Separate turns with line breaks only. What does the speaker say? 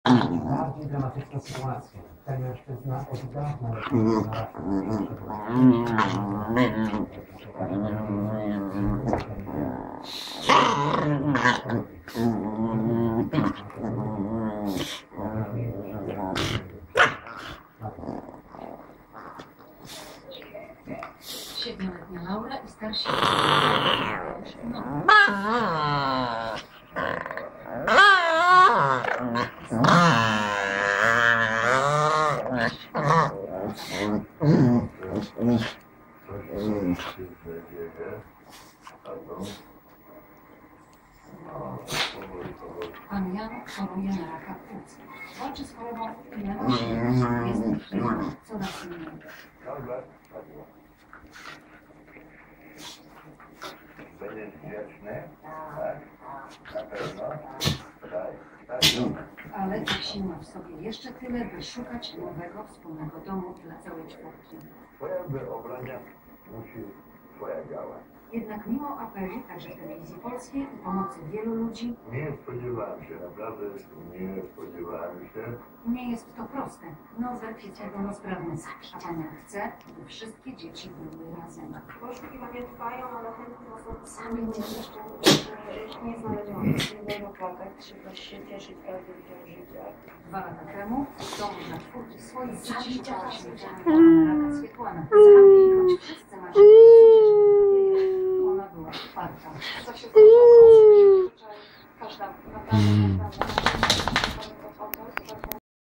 Bardziej dramatyczna sytuacja. Ten mężczyzna od dawna
Siedmioletnia Laura i starsi Pan Jan choruje na raka płuc. Walczy z chorobą i na jest coraz mniej.
Będziesz wdzięczny? Tak? Na pewno?
Ale ta siła w sobie jeszcze tyle, by szukać nowego, wspólnego domu dla całej czwórki.
Twoja wyobraźnia musi twoja działać.
Jednak mimo apeli, także w telewizji polskiej i pomocy wielu ludzi,
Nie spodziewałem się, naprawdę nie spodziewałem się.
nie jest to proste. Norbert jest niepełnosprawny, a pan chce, by wszystkie dzieci były razem.
Poszukiwania trwają, ale chętnych osób sami nie znaleziono. Nie będą płakać, trzeba się cieszyć każdym dniem życia.
2 lata temu w domu dla czwórki swoich dzieci szukała śmierci na raka Swietłana.